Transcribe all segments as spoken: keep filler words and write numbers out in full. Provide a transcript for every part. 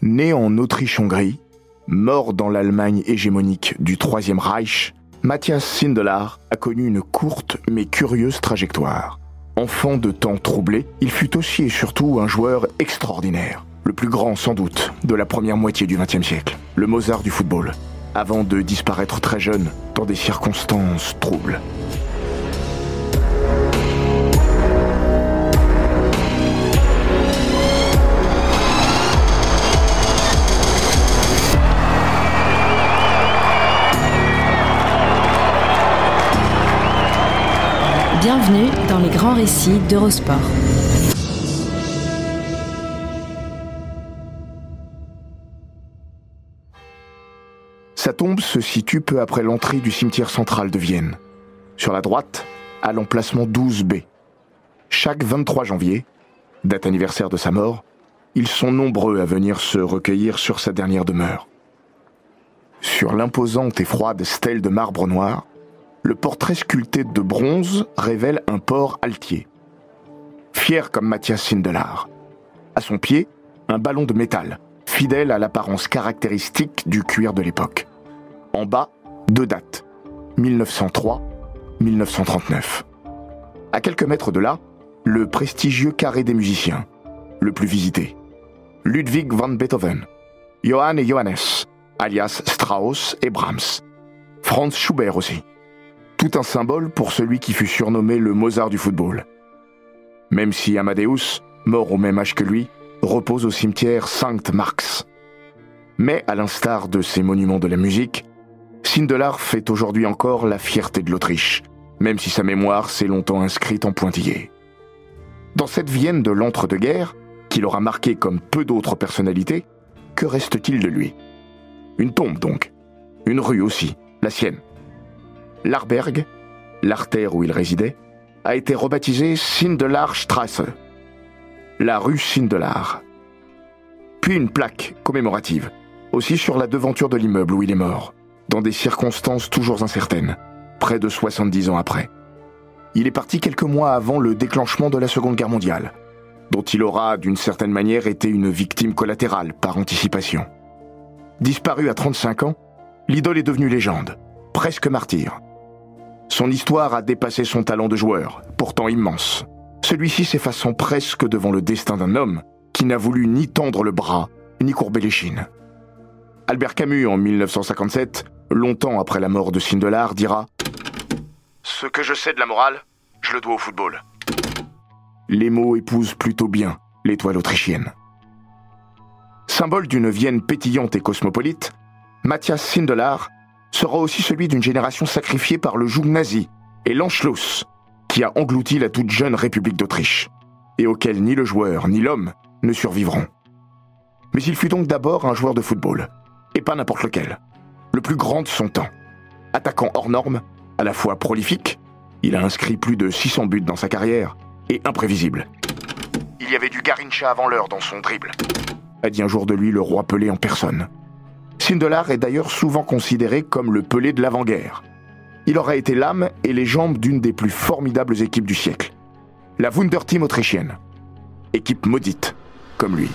Né en Autriche-Hongrie, mort dans l'Allemagne hégémonique du Troisième Reich, Matthias Sindelar a connu une courte mais curieuse trajectoire. Enfant de temps troublé, il fut aussi et surtout un joueur extraordinaire. Le plus grand, sans doute, de la première moitié du vingtième siècle. Le Mozart du football. Avant de disparaître très jeune dans des circonstances troubles. Bienvenue dans les grands récits d'Eurosport. Sa tombe se situe peu après l'entrée du cimetière central de Vienne. Sur la droite, à l'emplacement douze B. Chaque vingt-trois janvier, date anniversaire de sa mort, ils sont nombreux à venir se recueillir sur sa dernière demeure. Sur l'imposante et froide stèle de marbre noir, le portrait sculpté de bronze révèle un porc altier. Fier comme Matthias Sindelar. À son pied, un ballon de métal, fidèle à l'apparence caractéristique du cuir de l'époque. En bas, deux dates, mille neuf cent trois à mille neuf cent trente-neuf. À quelques mètres de là, le prestigieux carré des musiciens, le plus visité. Ludwig van Beethoven, Johann et Johannes, alias Strauss et Brahms. Franz Schubert aussi. Tout un symbole pour celui qui fut surnommé le Mozart du football. Même si Amadeus, mort au même âge que lui, repose au cimetière Sankt-Marx. Mais à l'instar de ces monuments de la musique, Sindelar fait aujourd'hui encore la fierté de l'Autriche, même si sa mémoire s'est longtemps inscrite en pointillé. Dans cette Vienne de l'entre-deux-guerres, qui l'aura marqué comme peu d'autres personnalités, que reste-t-il de lui? Une tombe donc, une rue aussi, la sienne. L'Arberg, l'artère où il résidait, a été rebaptisée Sindelarstrasse, la rue Sindelar. Puis une plaque commémorative, aussi sur la devanture de l'immeuble où il est mort, dans des circonstances toujours incertaines, près de soixante-dix ans après. Il est parti quelques mois avant le déclenchement de la Seconde Guerre mondiale, dont il aura d'une certaine manière été une victime collatérale par anticipation. Disparu à trente-cinq ans, l'idole est devenue légende, presque martyr. Son histoire a dépassé son talent de joueur, pourtant immense. Celui-ci s'effaçant presque devant le destin d'un homme qui n'a voulu ni tendre le bras, ni courber l'échine. Albert Camus, en mille neuf cent cinquante-sept, longtemps après la mort de Sindelar, dira « Ce que je sais de la morale, je le dois au football. » Les mots épousent plutôt bien l'étoile autrichienne. Symbole d'une Vienne pétillante et cosmopolite, Matthias Sindelar sera aussi celui d'une génération sacrifiée par le joug nazi et l'Anschluss, qui a englouti la toute jeune République d'Autriche, et auquel ni le joueur ni l'homme ne survivront. Mais il fut donc d'abord un joueur de football, et pas n'importe lequel, le plus grand de son temps. Attaquant hors norme, à la fois prolifique, il a inscrit plus de six cents buts dans sa carrière, et imprévisible. Il y avait du Garrincha avant l'heure dans son dribble, a dit un jour de lui le roi Pelé en personne. Sindelar est d'ailleurs souvent considéré comme le Pelé de l'avant-guerre. Il aura été l'âme et les jambes d'une des plus formidables équipes du siècle, la Wunderteam autrichienne, équipe maudite, comme lui.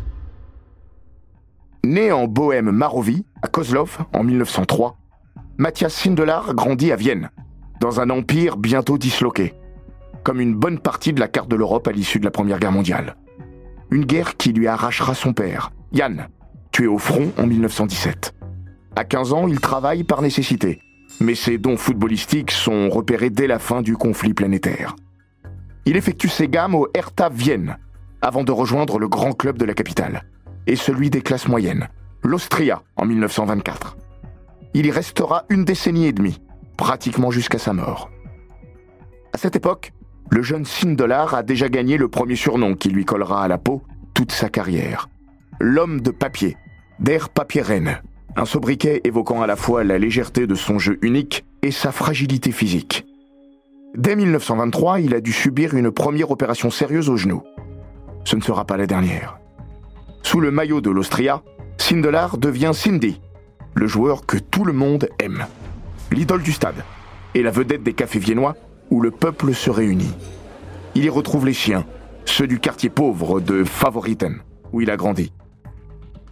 Né en Bohême Marowie, à Kozlov, en mille neuf cent trois, Matthias Sindelar grandit à Vienne, dans un empire bientôt disloqué, comme une bonne partie de la carte de l'Europe à l'issue de la Première Guerre mondiale. Une guerre qui lui arrachera son père, Jan, tué au front en mille neuf cent dix-sept. À quinze ans, il travaille par nécessité, mais ses dons footballistiques sont repérés dès la fin du conflit planétaire. Il effectue ses gammes au Hertha Vienne, avant de rejoindre le grand club de la capitale, et celui des classes moyennes, l'Austria, en mille neuf cent vingt-quatre. Il y restera une décennie et demie, pratiquement jusqu'à sa mort. À cette époque, le jeune Sindelar a déjà gagné le premier surnom qui lui collera à la peau toute sa carrière. L'homme de papier, Der Papierreine, un sobriquet évoquant à la fois la légèreté de son jeu unique et sa fragilité physique. Dès mille neuf cent vingt-trois, il a dû subir une première opération sérieuse au genou. Ce ne sera pas la dernière. Sous le maillot de l'Austria, Sindelar devient Cindy, le joueur que tout le monde aime, l'idole du stade et la vedette des cafés viennois où le peuple se réunit. Il y retrouve les siens, ceux du quartier pauvre de Favoriten, où il a grandi.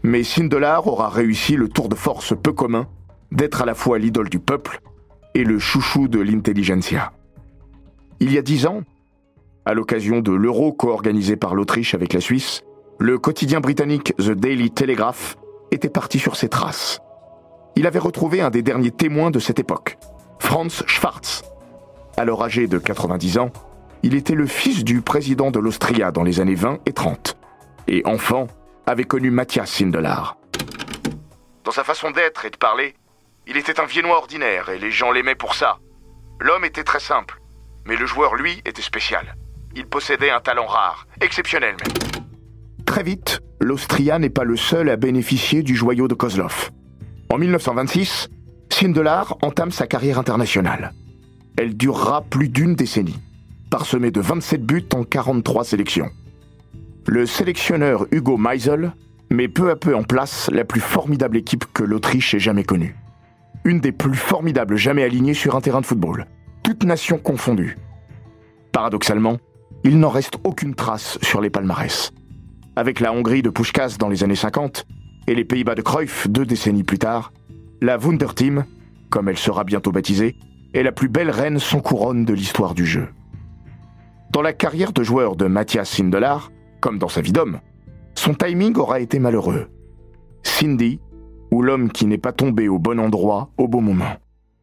Mais Sindelar aura réussi le tour de force peu commun d'être à la fois l'idole du peuple et le chouchou de l'intelligentsia. Il y a dix ans, à l'occasion de l'Euro co-organisé par l'Autriche avec la Suisse, le quotidien britannique The Daily Telegraph était parti sur ses traces. Il avait retrouvé un des derniers témoins de cette époque, Franz Schwarz. Alors âgé de quatre-vingt-dix ans, il était le fils du président de l'Austria dans les années vingt et trente, et enfant, avait connu Matthias Sindelar. Dans sa façon d'être et de parler, il était un Viennois ordinaire et les gens l'aimaient pour ça. L'homme était très simple, mais le joueur, lui, était spécial. Il possédait un talent rare, exceptionnel même. Très vite, l'Austria n'est pas le seul à bénéficier du joyau de Kozlov. En mille neuf cent vingt-six, Sindelar entame sa carrière internationale. Elle durera plus d'une décennie, parsemée de vingt-sept buts en quarante-trois sélections. Le sélectionneur Hugo Meisel met peu à peu en place la plus formidable équipe que l'Autriche ait jamais connue. Une des plus formidables jamais alignées sur un terrain de football, toutes nations confondues. Paradoxalement, il n'en reste aucune trace sur les palmarès. Avec la Hongrie de Puskás dans les années cinquante et les Pays-Bas de Cruyff deux décennies plus tard, la Wunderteam, comme elle sera bientôt baptisée, est la plus belle reine sans couronne de l'histoire du jeu. Dans la carrière de joueur de Matthias Sindelar, comme dans sa vie d'homme, son timing aura été malheureux. Cindy, ou l'homme qui n'est pas tombé au bon endroit au bon moment.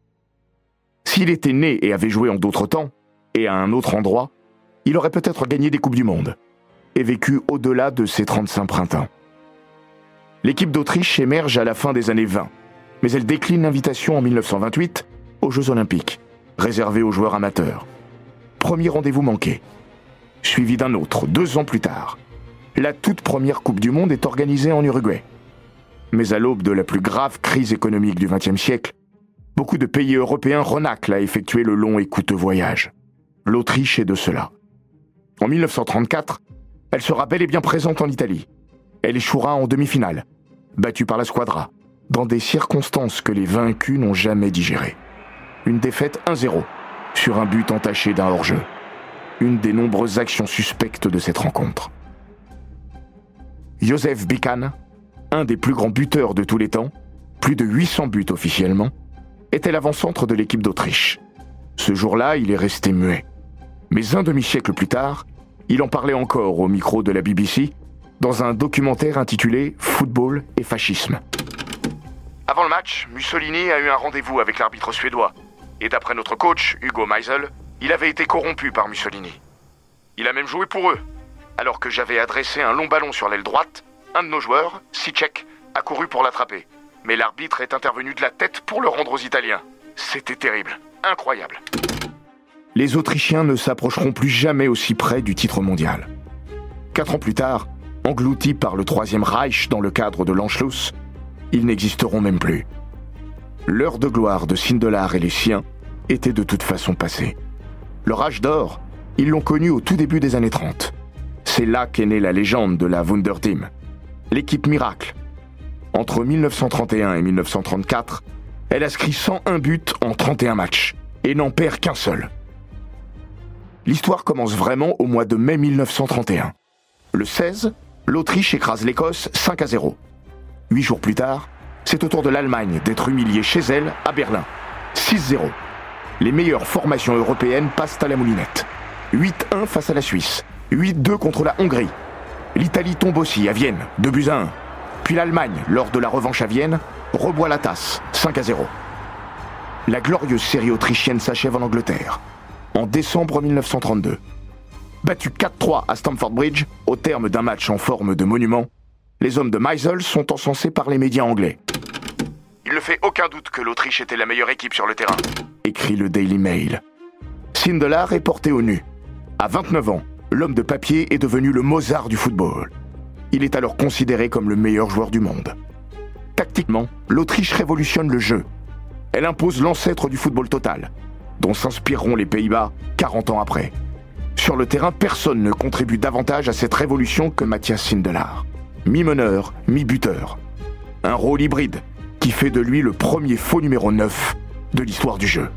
S'il était né et avait joué en d'autres temps, et à un autre endroit, il aurait peut-être gagné des Coupes du Monde, et vécu au-delà de ses trente-cinq printemps. L'équipe d'Autriche émerge à la fin des années vingt, mais elle décline l'invitation en mille neuf cent vingt-huit aux Jeux Olympiques, réservés aux joueurs amateurs. Premier rendez-vous manqué, suivi d'un autre deux ans plus tard. La toute première Coupe du Monde est organisée en Uruguay. Mais à l'aube de la plus grave crise économique du vingtième siècle, beaucoup de pays européens renâclent à effectuer le long et coûteux voyage. L'Autriche est de cela. En mille neuf cent trente-quatre, elle sera bel et bien présente en Italie. Elle échouera en demi-finale, battue par la Squadra, dans des circonstances que les vaincus n'ont jamais digérées. Une défaite un zéro, sur un but entaché d'un hors-jeu. Une des nombreuses actions suspectes de cette rencontre. Josef Bican, un des plus grands buteurs de tous les temps, plus de huit cents buts officiellement, était l'avant-centre de l'équipe d'Autriche. Ce jour-là, il est resté muet. Mais un demi-siècle plus tard, il en parlait encore au micro de la B B C dans un documentaire intitulé « Football et fascisme ». Avant le match, Mussolini a eu un rendez-vous avec l'arbitre suédois. Et d'après notre coach, Hugo Meisel, il avait été corrompu par Mussolini. Il a même joué pour eux. Alors que j'avais adressé un long ballon sur l'aile droite, un de nos joueurs, Sicek, a couru pour l'attraper. Mais l'arbitre est intervenu de la tête pour le rendre aux Italiens. C'était terrible, incroyable. Les Autrichiens ne s'approcheront plus jamais aussi près du titre mondial. Quatre ans plus tard, engloutis par le Troisième Reich dans le cadre de l'Anschluss, ils n'existeront même plus. L'heure de gloire de Sindelar et les siens était de toute façon passée. Leur âge d'or, ils l'ont connu au tout début des années trente. C'est là qu'est née la légende de la Wunderteam, l'équipe miracle. Entre mille neuf cent trente et un et mille neuf cent trente-quatre, elle inscrit cent un buts en trente et un matchs et n'en perd qu'un seul. L'histoire commence vraiment au mois de mai mille neuf cent trente et un. Le seize, l'Autriche écrase l'Écosse cinq à zéro. Huit jours plus tard, c'est au tour de l'Allemagne d'être humiliée chez elle à Berlin. six zéro. Les meilleures formations européennes passent à la moulinette. huit un face à la Suisse. huit deux contre la Hongrie. L'Italie tombe aussi à Vienne, deux buts à un. Puis l'Allemagne, lors de la revanche à Vienne, reboit la tasse, cinq à zéro. La glorieuse série autrichienne s'achève en Angleterre, en décembre mille neuf cent trente-deux. Battus quatre trois à Stamford Bridge, au terme d'un match en forme de monument, les hommes de Meisel sont encensés par les médias anglais. Il ne fait aucun doute que l'Autriche était la meilleure équipe sur le terrain, écrit le Daily Mail. Sindelar est porté au nu. À vingt-neuf ans, l'homme de papier est devenu le Mozart du football. Il est alors considéré comme le meilleur joueur du monde. Tactiquement, l'Autriche révolutionne le jeu. Elle impose l'ancêtre du football total, dont s'inspireront les Pays-Bas quarante ans après. Sur le terrain, personne ne contribue davantage à cette révolution que Matthias Sindelar. Mi-meneur, mi-buteur. Un rôle hybride qui fait de lui le premier faux numéro neuf de l'histoire du jeu.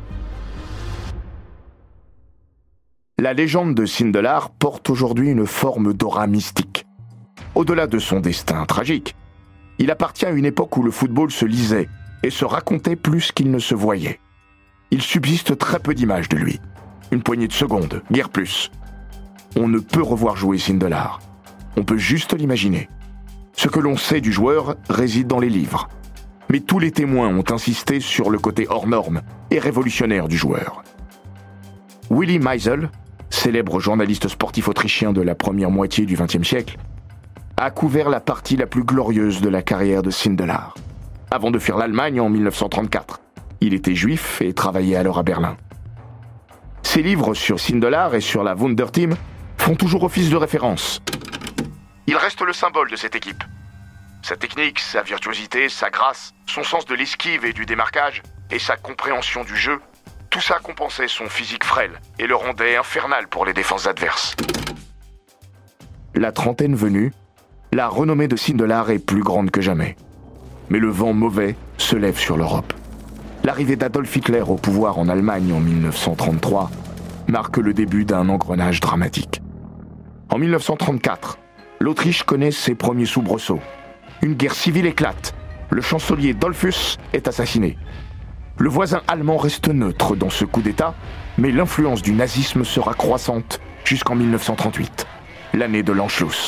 La légende de Sindelar porte aujourd'hui une forme d'aura mystique. Au-delà de son destin tragique, Il appartient à une époque où le football se lisait et se racontait plus qu'il ne se voyait. Il subsiste très peu d'images de lui. Une poignée de secondes, guère plus. On ne peut revoir jouer Sindelar. On peut juste l'imaginer. Ce que l'on sait du joueur réside dans les livres. Mais tous les témoins ont insisté sur le côté hors norme et révolutionnaire du joueur. Willy Meisel, célèbre journaliste sportif autrichien de la première moitié du vingtième siècle, a couvert la partie la plus glorieuse de la carrière de Sindelar. Avant de fuir l'Allemagne en mille neuf cent trente-quatre, il était juif et travaillait alors à Berlin. Ses livres sur Sindelar et sur la Wunderteam font toujours office de référence. Il reste le symbole de cette équipe. Sa technique, sa virtuosité, sa grâce, son sens de l'esquive et du démarquage, et sa compréhension du jeu, tout ça compensait son physique frêle et le rendait infernal pour les défenses adverses. La trentaine venue, la renommée de Sindelar est plus grande que jamais. Mais le vent mauvais se lève sur l'Europe. L'arrivée d'Adolf Hitler au pouvoir en Allemagne en mille neuf cent trente-trois marque le début d'un engrenage dramatique. En mille neuf cent trente-quatre, l'Autriche connaît ses premiers soubresauts. Une guerre civile éclate. Le chancelier Dollfuss est assassiné. Le voisin allemand reste neutre dans ce coup d'État, mais l'influence du nazisme sera croissante jusqu'en mille neuf cent trente-huit, l'année de l'Anschluss.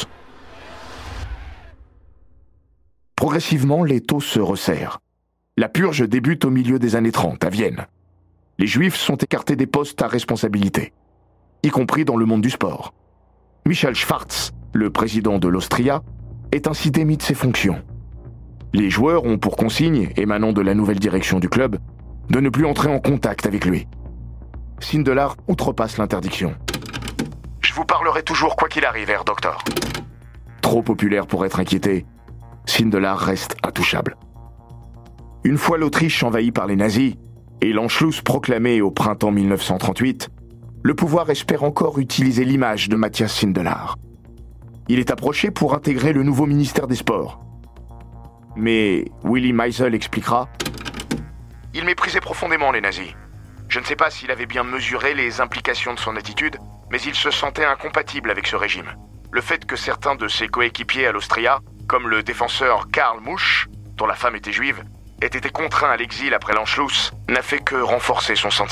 Progressivement, les taux se resserrent. La purge débute au milieu des années trente, à Vienne. Les Juifs sont écartés des postes à responsabilité, y compris dans le monde du sport. Michael Schwarz, le président de l'Austria, est ainsi démis de ses fonctions. Les joueurs ont pour consigne, émanant de la nouvelle direction du club, de ne plus entrer en contact avec lui. Sindelar outrepasse l'interdiction. « Je vous parlerai toujours quoi qu'il arrive, Herr Doctor. » Trop populaire pour être inquiété, Sindelar reste intouchable. Une fois l'Autriche envahie par les nazis et l'Anschluss proclamé au printemps mille neuf cent trente-huit, le pouvoir espère encore utiliser l'image de Matthias Sindelar. Il est approché pour intégrer le nouveau ministère des Sports. Mais Willy Meisel expliquera « Il méprisait profondément les nazis. Je ne sais pas s'il avait bien mesuré les implications de son attitude, mais il se sentait incompatible avec ce régime. Le fait que certains de ses coéquipiers à l'Austria, comme le défenseur Karl Musch, dont la femme était juive, aient été contraints à l'exil après l'Anschluss, n'a fait que renforcer son sentiment. »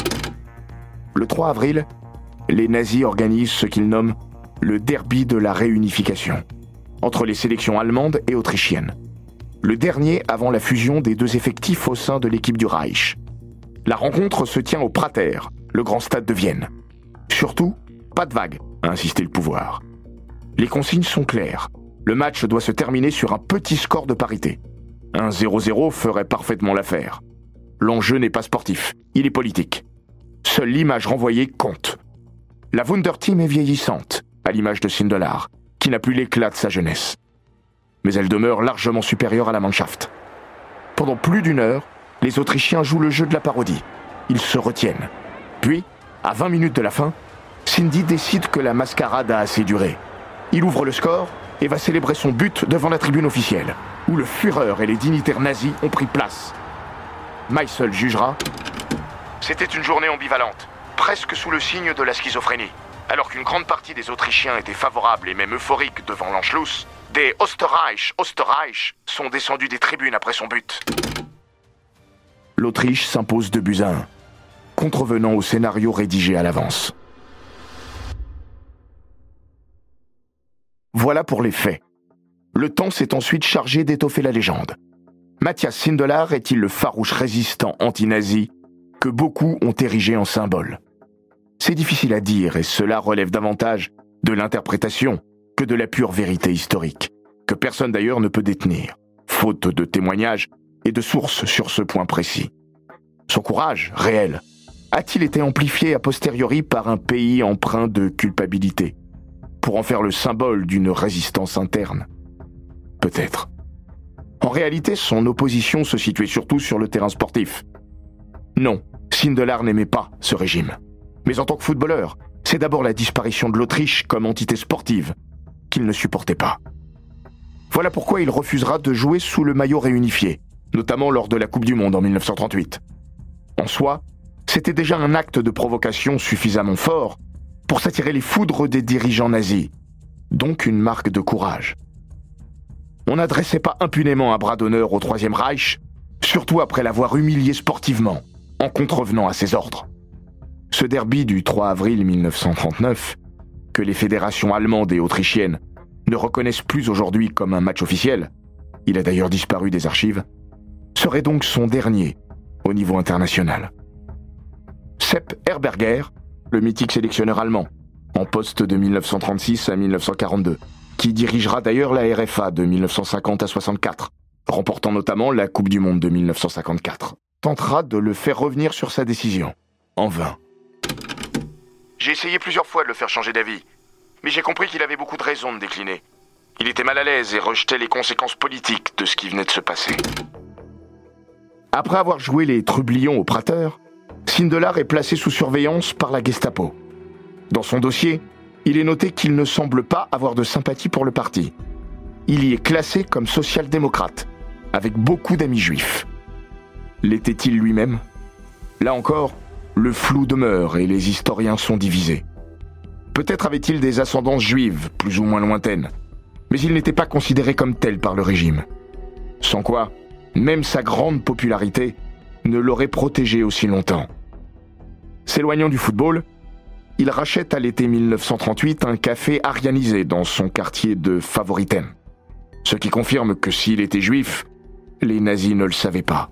Le trois avril, les nazis organisent ce qu'ils nomment le derby de la réunification, entre les sélections allemandes et autrichiennes. Le dernier avant la fusion des deux effectifs au sein de l'équipe du Reich. La rencontre se tient au Prater, le grand stade de Vienne. Surtout, pas de vague, a insisté le pouvoir. Les consignes sont claires. Le match doit se terminer sur un petit score de parité. Un zéro zéro ferait parfaitement l'affaire. L'enjeu n'est pas sportif, il est politique. Seule l'image renvoyée compte. La Wunderteam est vieillissante, à l'image de Sindelar, qui n'a plus l'éclat de sa jeunesse. Mais elle demeure largement supérieure à la Mannschaft. Pendant plus d'une heure, les Autrichiens jouent le jeu de la parodie. Ils se retiennent. Puis, à vingt minutes de la fin, Cindy décide que la mascarade a assez duré. Il ouvre le score et va célébrer son but devant la tribune officielle, où le Führer et les dignitaires nazis ont pris place. Meisel jugera « C'était une journée ambivalente, presque sous le signe de la schizophrénie. Alors qu'une grande partie des Autrichiens étaient favorables et même euphoriques devant l'Anschluss, des Österreich, Österreich sont descendus des tribunes après son but. » L'Autriche s'impose deux buts à un, contrevenant au scénario rédigé à l'avance. Voilà pour les faits. Le temps s'est ensuite chargé d'étoffer la légende. Matthias Sindelar est-il le farouche résistant anti-nazi que beaucoup ont érigé en symbole? C'est difficile à dire et cela relève davantage de l'interprétation que de la pure vérité historique, que personne d'ailleurs ne peut détenir, faute de témoignages et de sources sur ce point précis. Son courage, réel, a-t-il été amplifié a posteriori par un pays empreint de culpabilité, pour en faire le symbole d'une résistance interne? Peut-être. En réalité, son opposition se situait surtout sur le terrain sportif. Non, Sindelar n'aimait pas ce régime. Mais en tant que footballeur, c'est d'abord la disparition de l'Autriche comme entité sportive qu'il ne supportait pas. Voilà pourquoi il refusera de jouer sous le maillot réunifié, notamment lors de la Coupe du Monde en mille neuf cent trente-huit. En soi, c'était déjà un acte de provocation suffisamment fort pour s'attirer les foudres des dirigeants nazis, donc une marque de courage. on n'adressait pas impunément un bras d'honneur au Troisième Reich, surtout après l'avoir humilié sportivement, en contrevenant à ses ordres. Ce derby du trois avril mille neuf cent trente-neuf, que les fédérations allemandes et autrichiennes ne reconnaissent plus aujourd'hui comme un match officiel, il a d'ailleurs disparu des archives, serait donc son dernier au niveau international. Sepp Herberger, le mythique sélectionneur allemand, en poste de mille neuf cent trente-six à mille neuf cent quarante-deux, qui dirigera d'ailleurs la R F A de mille neuf cent cinquante à soixante-quatre, remportant notamment la Coupe du Monde de mille neuf cent cinquante-quatre, tentera de le faire revenir sur sa décision, en vain. J'ai essayé plusieurs fois de le faire changer d'avis, mais j'ai compris qu'il avait beaucoup de raisons de décliner. Il était mal à l'aise et rejetait les conséquences politiques de ce qui venait de se passer. Après avoir joué les trublions au Prater, Sindelar est placé sous surveillance par la Gestapo. Dans son dossier, il est noté qu'il ne semble pas avoir de sympathie pour le parti. Il y est classé comme social-démocrate, avec beaucoup d'amis juifs. L'était-il lui-même ? Là encore, le flou demeure et les historiens sont divisés. Peut-être avait-il des ascendances juives, plus ou moins lointaines, mais il n'était pas considéré comme tel par le régime. Sans quoi, même sa grande popularité ne l'aurait protégé aussi longtemps. S'éloignant du football, il rachète à l'été mille neuf cent trente-huit un café arianisé dans son quartier de Favoriten. Ce qui confirme que s'il était juif, les nazis ne le savaient pas.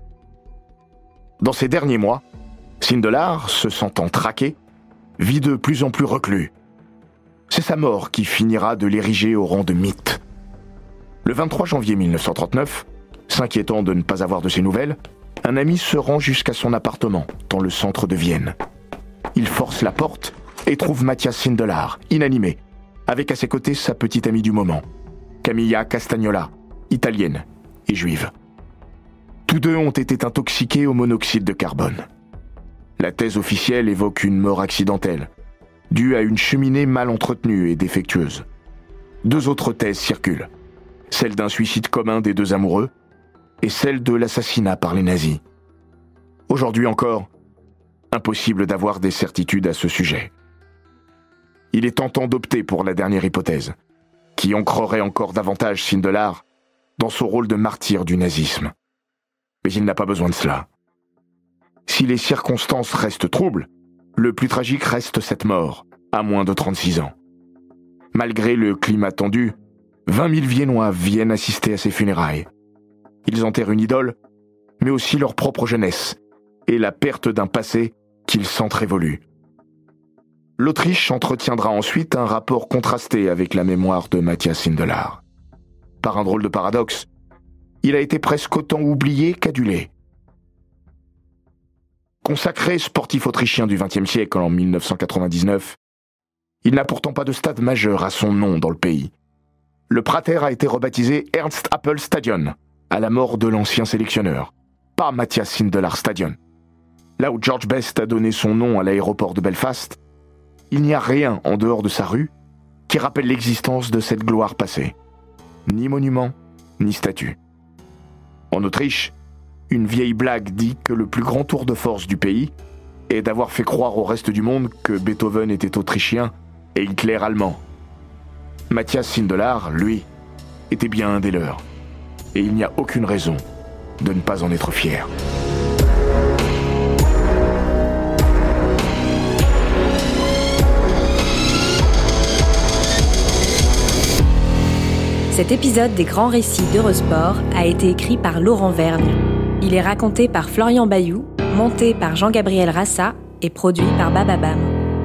Dans ces derniers mois, Sindelar, se sentant traqué, vit de plus en plus reclus. C'est sa mort qui finira de l'ériger au rang de mythe. Le vingt-trois janvier mille neuf cent trente-neuf, s'inquiétant de ne pas avoir de ses nouvelles, un ami se rend jusqu'à son appartement, dans le centre de Vienne. Il force la porte et trouve Matthias Sindelar, inanimé, avec à ses côtés sa petite amie du moment, Camilla Castagnola, italienne et juive. Tous deux ont été intoxiqués au monoxyde de carbone. La thèse officielle évoque une mort accidentelle, due à une cheminée mal entretenue et défectueuse. Deux autres thèses circulent, celle d'un suicide commun des deux amoureux et celle de l'assassinat par les nazis. Aujourd'hui encore, impossible d'avoir des certitudes à ce sujet. Il est tentant d'opter pour la dernière hypothèse, qui ancrerait encore davantage Sindelar dans son rôle de martyr du nazisme. Mais il n'a pas besoin de cela. Si les circonstances restent troubles, le plus tragique reste cette mort, à moins de trente-six ans. Malgré le climat tendu, vingt mille Viennois viennent assister à ses funérailles. Ils enterrent une idole, mais aussi leur propre jeunesse, et la perte d'un passé qu'ils sentent révolu. L'Autriche entretiendra ensuite un rapport contrasté avec la mémoire de Matthias Sindelar. Par un drôle de paradoxe, il a été presque autant oublié qu'adulé. Consacré sportif autrichien du vingtième siècle en mille neuf cent quatre-vingt-dix-neuf, il n'a pourtant pas de stade majeur à son nom dans le pays. Le Prater a été rebaptisé Ernst Happel Stadion, à la mort de l'ancien sélectionneur, pas Matthias Sindelar Stadion. Là où George Best a donné son nom à l'aéroport de Belfast, il n'y a rien en dehors de sa rue qui rappelle l'existence de cette gloire passée. Ni monument, ni statue. En Autriche, une vieille blague dit que le plus grand tour de force du pays est d'avoir fait croire au reste du monde que Beethoven était autrichien et Hitler allemand. Matthias Sindelar, lui, était bien un des leurs. Et il n'y a aucune raison de ne pas en être fier. Cet épisode des Grands Récits d'Eurosport a été écrit par Laurent Vergne. Il est raconté par Florian Bayou, monté par Jean-Gabriel Rassa et produit par Bababam.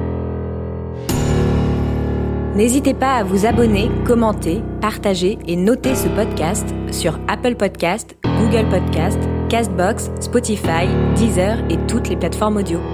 N'hésitez pas à vous abonner, commenter, partager et noter ce podcast sur Apple Podcasts, Google Podcasts, Castbox, Spotify, Deezer et toutes les plateformes audio.